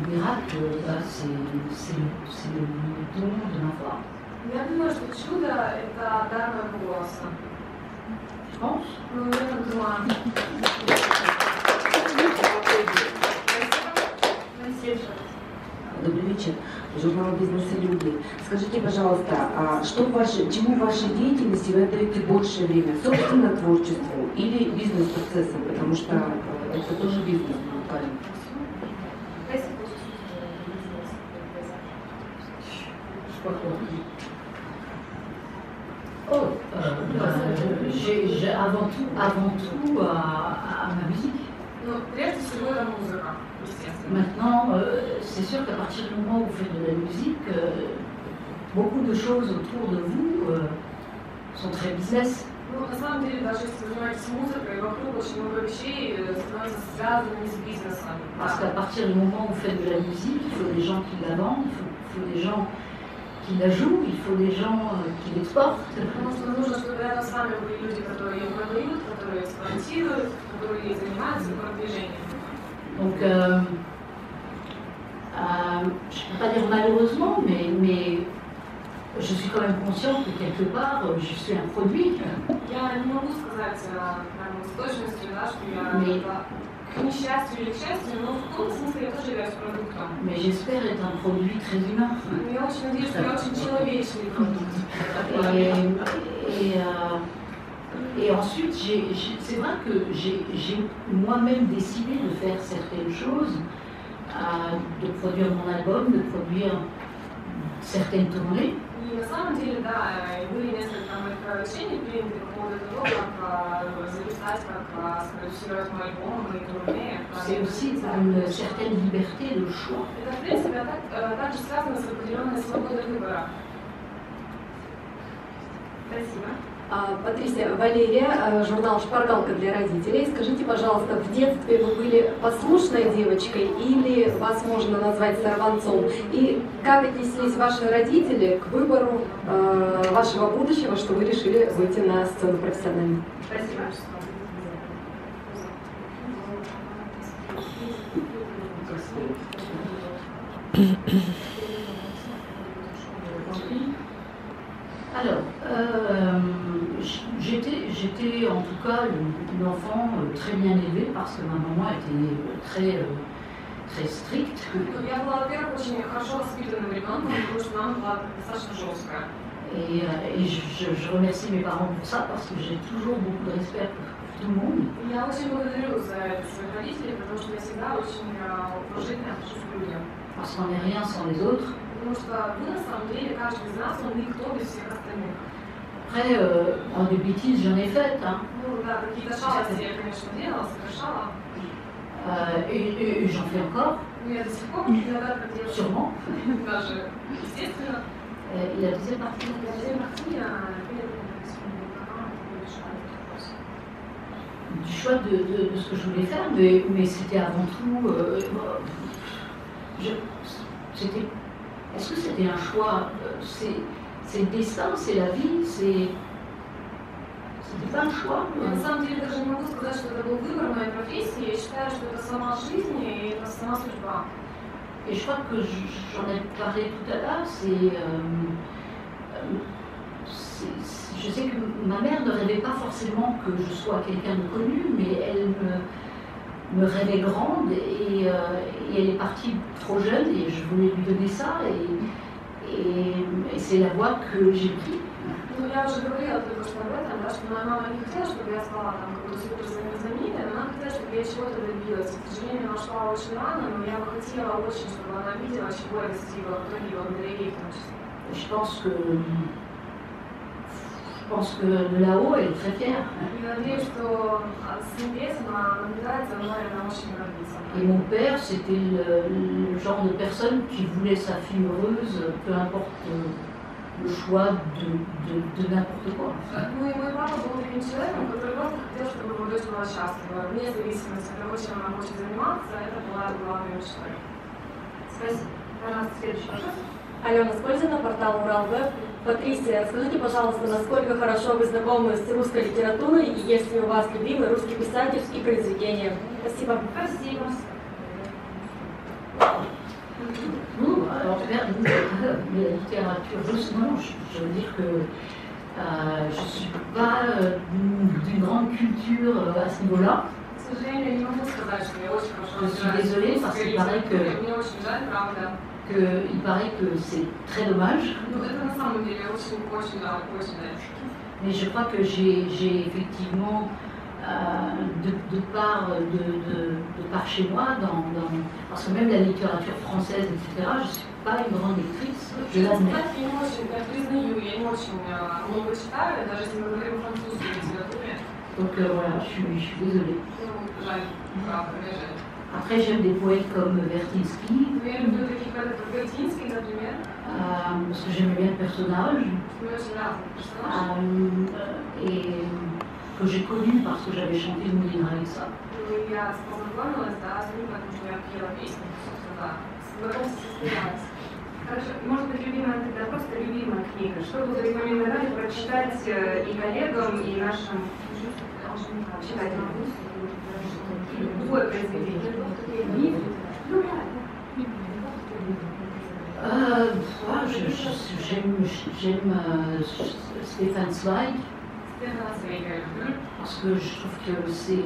miracle, c'est le don de ma voix. Я думаю, что чудо – это дар моего голоса. Je pense. Ну, я так думаю. Добрый вечер. Журнал «Бизнес и люди». Скажите, пожалуйста, чему в вашей деятельности вы отдаете больше время? Собственно, творчеству или бизнес-процессам? Потому что это тоже бизнес музыкальный. Avant tout à ma musique. Maintenant, c'est sûr qu'à partir du moment où vous faites de la musique, beaucoup de choses autour de vous sont très business. Ну, на самом деле, даже если вы занимаетесь музыкой, вокруг очень много вещей становятся связанными с бизнесом. Parce qu'à partir du moment où vous faites de la musique, il faut des gens qui la vendent, il faut des gens qui la jouent, il faut des gens qui l'exportent. Потому что нужно, чтобы рядом с вами были люди, которые ее продают, которые эксплуатируют, которые занимаются продвижением. Donc, je ne peux pas dire malheureusement, mais je suis quand même consciente que quelque part, je suis un produit. Я не могу сказать с точностью, да, что я к несчастью или к счастью, но в каком-то смысле я тоже являюсь продуктом. Mais j'espère être un produit très humain. Я очень надеюсь, что я очень человечный продукт. Et ensuite, c'est vrai que j'ai moi-même décidé de faire certaines choses, de produire mon album, de produire certaines tournées. И на самом деле, да, были несколько моих решений приняты по поводу того, как записать, как спродюсировать мой альбом, мои турне. C'est aussi une certaine liberté de choix. Это, в принципе, также связано с определенной свободой выбора. Спасибо. Патрисия, Валерия, журнал «Шпаргалка для родителей». Скажите, пожалуйста, в детстве вы были послушной девочкой или вас можно назвать сорванцом? И как отнеслись ваши родители к выбору вашего будущего, что вы решили выйти на сцену профессионально? Спасибо. Alors, j'étais en tout cas une enfant très bien élevée parce que ma maman était très stricte. Я была, во-первых, очень хорошо воспитанным ребенком, потому что мама была достаточно жесткая. Et je remercie mes parents pour ça parce que j'ai toujours beaucoup de respect pour tout le monde. Я очень благодарю за это своих родителей, потому что я всегда очень уважительно отношусь к людям. Parce qu'on n'est rien sans les autres. Потому что вы, на самом деле, каждый из нас, он никто без всех остальных. Après, des bêtises, j'en ai faites. Hein. Ну да, какие-то шалости я, конечно, делала, совершала. Et j'en fais encore. Но я до сих пор иногда так делаю. Sûrement. Даже, естественно. Et la deuxième partie, du choix de ce que je voulais faire, mais c'était avant tout... Est-ce que c'était un choix? C'est le destin, c'est la vie, c'était pas un choix. Я на самом деле даже не могу сказать, что это был выбор моей профессии. Я считаю, что это сама жизнь и это сама судьба. Et je crois que j'en ai parlé tout à l'heure, je sais que ma mère ne rêvait pas forcément que je sois quelqu'un de connu, mais elle me rêvait grande et elle est partie trop jeune et je voulais lui donner ça et c'est la voie que j'ai prise. Ну, я уже говорила только что об этом, да, что моя мама не хотела, чтобы я стала там какой-то суперзнаменитой, но она хотела, чтобы я чего-то добилась. К сожалению, она шла очень рано, но я бы хотела очень, чтобы она видела, чего я достигла, в итоге благодаря ей в том числе. Je pense que de là-haut, elle est très fière. Я надеюсь, что с небес она наблюдает за мной, она очень гордится. Et mon père, c'était le genre de personne qui voulait sa fille heureuse, peu importe le choix de n'importe quoi. Ну и мой папа был таким человеком, который просто хотел, чтобы его дочь была счастлива. Вне зависимости от того, чем она хочет заниматься, это была главной мечтой. Спасибо. Пожалуйста, следующий вопрос. Алена Скользина, портал Урал-Веб. Патрисия, скажите, пожалуйста, насколько хорошо вы знакомы с русской литературой и есть ли у вас любимый русский писатель и произведения? Спасибо. Спасибо. Non, alors, mais la littérature russe, non, je veux dire que je ne suis pas d'une grande culture à ce niveau-là. К сожалению, я не могу сказать, что я очень хорошо Je suis разбираюсь в désolée parce qu'il paraît литературе. Мне очень жаль, правда. il paraît que c'est très dommage. Ну, это на самом деле очень жаль, очень жаль. Mais je crois que j'ai effectivement, de par chez moi, parce que même la littérature française, etc., je ne suis pas une grande lectrice, je l'admets. Я признаю, я не очень много читаю, даже если мы говорим о французской литературе. Donc voilà, je suis désolée. Ну, жаль, правда, мне жаль. Après, j'aime des poètes comme Vertinsky, Но я люблю таких поэтов, как Вертинский, например. parce que j'aime bien le personnage, Мне очень нравится персонаж. et que j'ai connu parce que j'avais chanté Moulin avec ça. И я познакомилась, да, с ним, потому что я пела песни, собственно, да. Знакомство состоялось. Хорошо, может быть, любимая тогда просто любимая книга. Что вы порекомендовали прочитать и коллегам, и нашим читателям? Любое произведение. J'aime Stéphane Zweig Стефана Цвейга я люблю. parce que je trouve que c'est.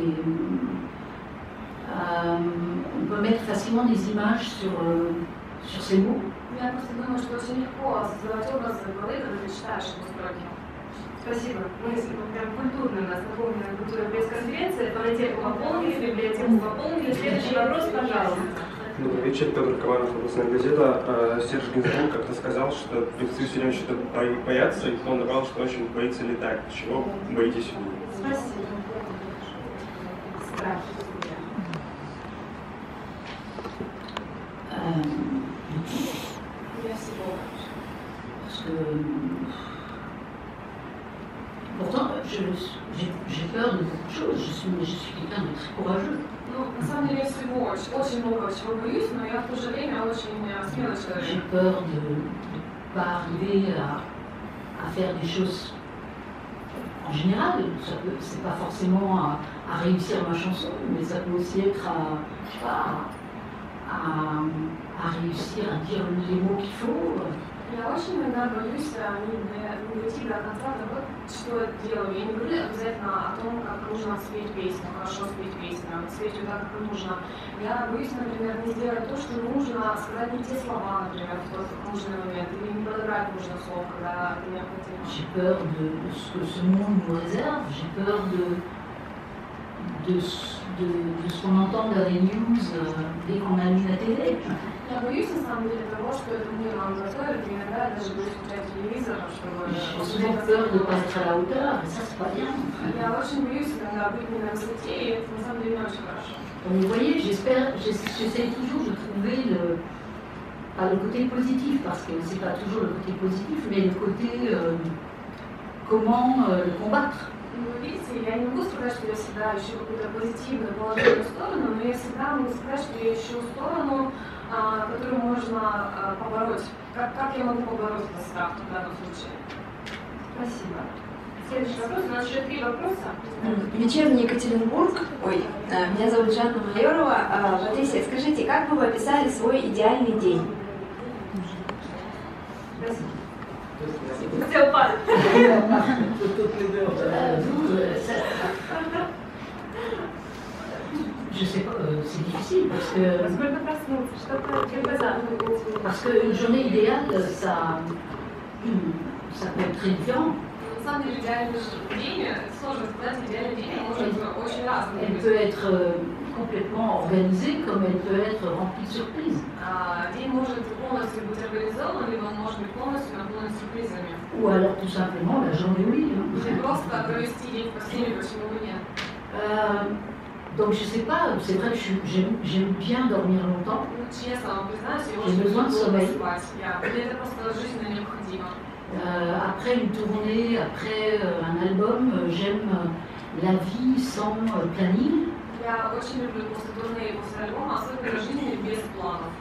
On peut mettre facilement des images sur ces mots. Я просто думаю, что очень легко создавать образ в голове, когда ты читаешь эти строки. Спасибо. Мы прям культурно у нас наполнена культура пресс-конференция. Фонотеку пополнили, библиотеку пополнили. Следующий вопрос, пожалуйста. Добрый вечер, Петр Кованов, областная газета. Серж Гинзбург как-то сказал, что певцы все время что-то боятся, и он добавил, что очень боится летать. Чего боитесь вы? Спасибо. Страх. Я всего. Parce que. Pourtant, j'ai peur de beaucoup de choses. Je suis quelqu'un de très courageux. Ну, на самом деле я всего, очень много чего боюсь, но я в то же время очень смелый J'ai человек. peur de ne pas arriver à faire des choses en général. C'est pas forcément à réussir ma chanson, mais ça peut aussi être je sais pas, à réussir à dire les mots qu'il faut. Я очень иногда боюсь не дойти до конца того, что я делаю. Я не говорю обязательно о том, как нужно спеть песню, хорошо спеть песню, спеть ее так, как нужно. Я боюсь, например, не сделать то, что нужно, сказать не те слова, например, в тот нужный момент, или не подобрать нужных слов, когда это необходимо. J'ai peur de ce que ce monde nous réserve, j'ai peur de ce qu'on entend dans les news dès qu'on allume la télé. Я боюсь, на самом деле, того, что этот мир нам готовит, и иногда я даже боюсь включать телевизор, чтобы... J'ai souvent peur de ne pas être à la hauteur, et ça, c'est pas bien. Я очень боюсь иногда быть не на высоте, и это на самом деле не очень хорошо. Donc, vous voyez, j'essaie toujours de trouver pas le côté positif, parce que c'est pas toujours le côté positif, mais le côté comment le combattre. Ну, вы видите, я не могу сказать, что я всегда ищу какую-то позитивную, положительную сторону, но я всегда могу сказать, что я ищу сторону, которую можно побороть. Как я могу побороть этот страх в данном случае? Спасибо. Следующий вопрос. У нас еще 3 вопроса. Вечерний Екатеринбург. Ой, меня зовут Жанна Майорова. Патрисия, скажите, как бы вы описали свой идеальный день? Спасибо. Хотел падать. Je sais pas, c'est difficile Сколько проснуться? Что-то parce qu'une journée idéale, ça peut être très différent. На самом деле, идеальный день, сложно сказать, идеальный день может быть очень разный. Elle peut être complètement organisée, comme elle peut être remplie de surprises. День может полностью быть организован, либо он может быть полностью наполнен сюрпризами. Ou alors tout simplement la journée oui. Или просто провести день в постели, почему бы нет. Donc je sais pas, c'est vrai que j'aime bien dormir longtemps. Ну, честно вам признаюсь, я J'ai besoin de sommeil. спать. Мне это просто жизненно необходимо. Après une tournée, après un album, j'aime la vie sans planning. Я очень люблю после турне и после альбома, особенно жизнь без планов.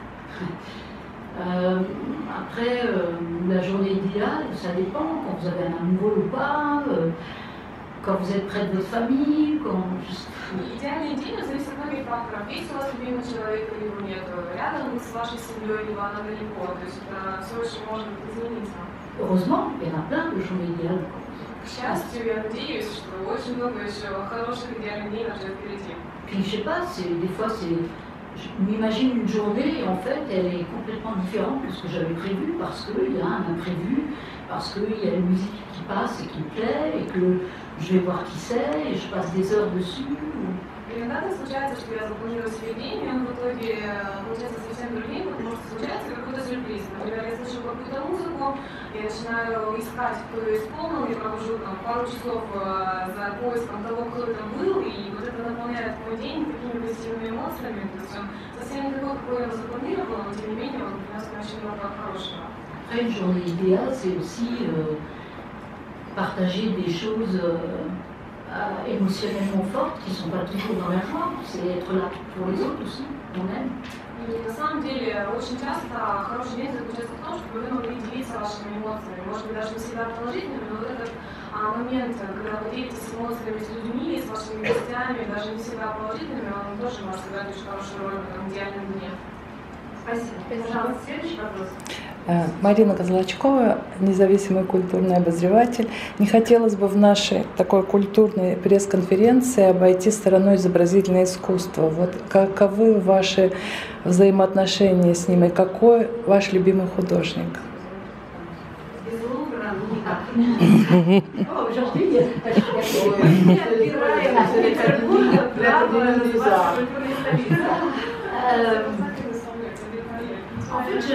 Après, la journée idéale, ça dépend, quand vous avez un vol ou pas, quand vous êtes près de votre famille, quand... Идеальный сегодняшний день зависит от многих факторов. Есть у вас любимый человек или его нет, рядом с вашей семьей, либо она далеко. То есть это все очень может измениться. Heureusement, il y en a plein de gens idéaux. К счастью, я надеюсь, что очень много еще хороших идеальных дней нас ждет впереди. Puis je sais pas, des fois je m'imagine une journée et en fait elle est complètement différente de ce que j'avais prévu parce qu'il y a un imprévu, parce qu'il y a une musique qui passe et qui me plaît et que je vais voir qui c'est et je passe des heures dessus. Иногда так случается, что я запланирую себе день, и он в итоге получается совсем другим, потому что случается какой-то сюрприз. Например, я слышу какую-то музыку, я начинаю искать, кто ее исполнил, и провожу там пару часов за поиском того, кто это был, и вот это наполняет мой день такими позитивными эмоциями. То есть он совсем не такой, какой я его запланировала, но тем не менее он принес мне очень много хорошего. Après, une journée idéale, c'est aussi partager des choses émotionnellement fortes qui ne sont pas toujours dans la joie, c'est être là pour les autres aussi, on aime. И на самом деле очень часто хороший день заключается в том, что вы могли делиться вашими эмоциями, может быть даже не всегда положительными, но вот этот момент, когда вы делитесь эмоциями с людьми, с вашими гостями, даже не всегда положительными, он тоже может сыграть очень хорошую роль в этом идеальном дне. Спасибо. Пожалуйста, следующий вопрос. Марина Козлачкова, независимый культурный обозреватель. Не хотелось бы в нашей такой культурной пресс-конференции обойти стороной изобразительное искусство. Вот каковы ваши взаимоотношения с ним и какой ваш любимый художник? En fait,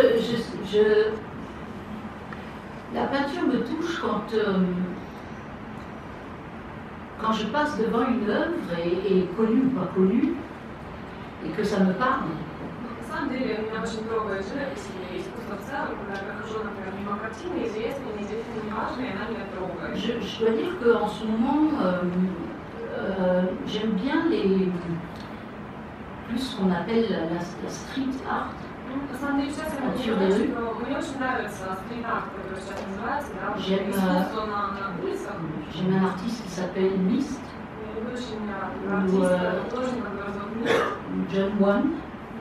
la peinture me touche quand je passe devant une œuvre, et connue ou pas connue, et que ça me parle. На самом деле, меня очень трогает живопись и искусство в целом, когда я прохожу, например, мимо картины, известной, неизвестной, неважной, она меня трогает. Je dois dire qu'en ce moment, j'aime bien plus ce qu'on appelle la street art. На самом деле, сейчас я могу сказать, что мне очень нравится стрит-арт, который сейчас называется, да, искусство на улицах. J'aime un artiste qui s'appelle Mist. Я люблю очень артиста, художника, который зовут Mist. John One.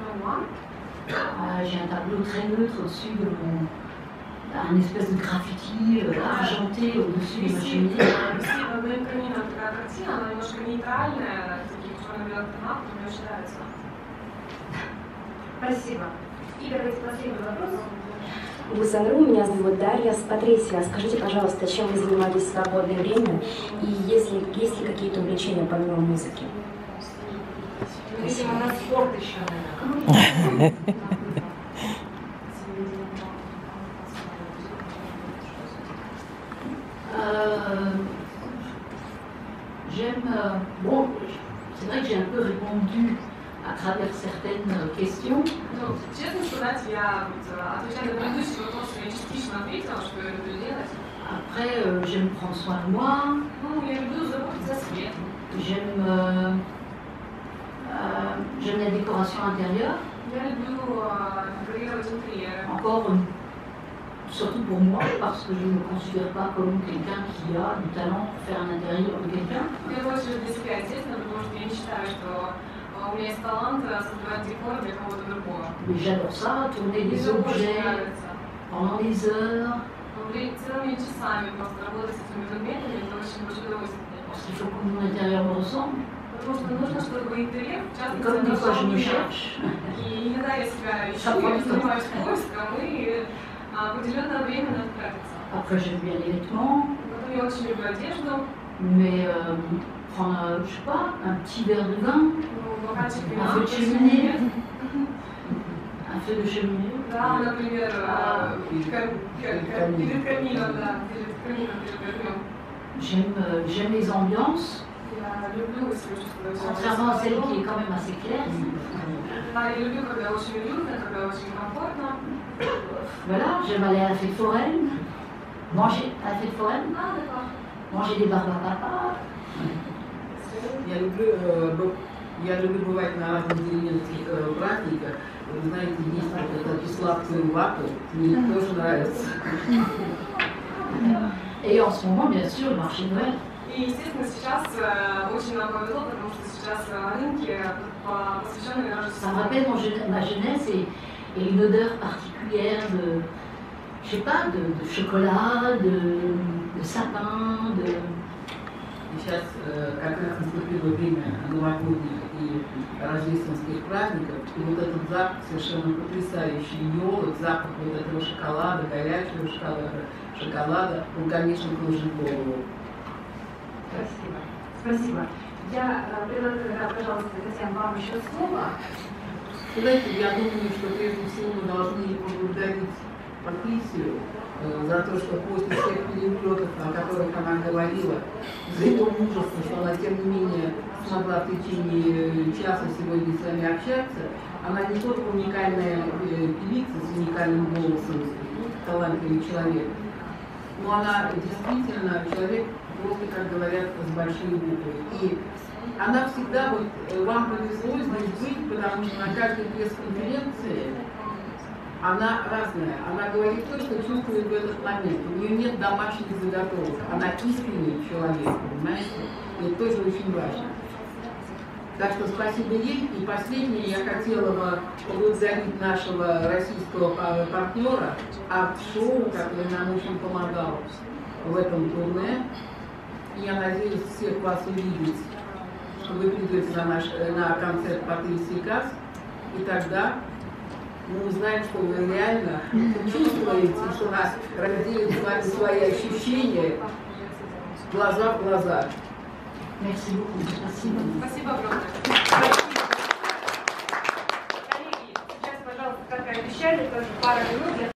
J'ai un tableau très neutre au-dessus de un espèce de graffiti argenté au-dessus de ma cheminée. Красивая, но камина такая картина, она немножко нейтральная, таких черно-белых тонах, мне очень нравится. Спасибо. И давайте последний вопрос. Гусанру, меня зовут Дарья с Патрисия. Скажите, пожалуйста, чем вы занимаетесь в свободное время и есть ли какие-то увлечения помимо музыки? Видимо, на спорт еще, наверное. Bon, c'est vrai que j'ai un peu répondu à travers certaines questions. Ну, честно сказать, я отвечая на предыдущий вопрос, я частично ответила, что я люблю делать. Après, j'aime prendre soin de moi. Ну, я люблю заботиться о себе. J'aime la décoration intérieure. Я люблю декорировать интерьеры. Encore, surtout pour moi, parce que je ne me considère pas comme quelqu'un qui a du talent pour faire un intérieur de quelqu'un. В первую очередь для себя, естественно, потому что я не считаю, что у меня есть талант создавать декор для кого-то другого. Mais j'adore ça, tourner des objets pendant des heures. Целыми часами просто работать с этими предметами, это очень большое удовольствие. Parce qu'il faut que mon intérieur me ressemble. Потому что нужно, чтобы интерьер, в частности, Comme des fois je me меня. cherche. И иногда я себя ищу, я занимаюсь поиском, и определенное время надо тратиться. Après, j'aime bien les vêtements. Потом я очень люблю одежду. Mais prendre, je sais pas, un petit verre de vin, Бокальчик un вина, feu de cheminée. Un feu de cheminée. да, например, перед камином, да, перед огнем. J'aime les ambiances, Я люблю, если вы чувствуете. contrairement à celle qui est quand même assez claire. Да, я люблю, когда очень уютно, когда очень комфортно. Voilà, j'aime aller à la fête foraine, manger à la fête foraine, Да, да. manger des barbes à papa. Я люблю бывать на разных деревенских праздниках. Вы знаете, есть вот эту сладкую вату, мне тоже нравится. Et en ce moment, bien sûr, le marché de Noël. И, естественно, сейчас очень нам повезло, потому что сейчас рынки посвященные Ça me rappelle ma jeunesse et une odeur particulière de, je sais pas, de chocolat, de sapin, de... И сейчас как раз наступило время новогодних и рождественских праздников, и вот этот запах совершенно потрясающий, елок, запах вот этого шоколада, горячего шоколада, он, конечно, кружит голову. Спасибо. Спасибо. Я предлагаю, пожалуйста, Татьяна, вам еще слово. Знаете, я думаю, что прежде всего мы должны поблагодарить Патрисию за то, что после всех перелетов, о которых она говорила, за ее мужество, что она, тем не менее, смогла в течение часа сегодня с вами общаться. Она не только уникальная певица с уникальным голосом, талантливый человек, но она действительно человек, просто, как говорят, с большой буквы. И она всегда, вот, вам повезло здесь быть, потому что на каждой пресс-конференции она разная. Она говорит то, что чувствует в этот момент. У нее нет домашних заготовок. Она искренний человек, понимаете? И это тоже очень важно. Так что спасибо ей. И последнее, я хотела бы поблагодарить нашего российского партнера Арт-шоу, который нам очень помогал в этом турне. И я надеюсь всех вас увидеть, что вы придете на концерт Патрисии Кас. И тогда мы узнаем, что вы реально чувствуете, что нас разделит с вами свои ощущения глаза в глаза. Спасибо огромное. Коллеги, сейчас, пожалуйста, как и обещали, тоже пара минут для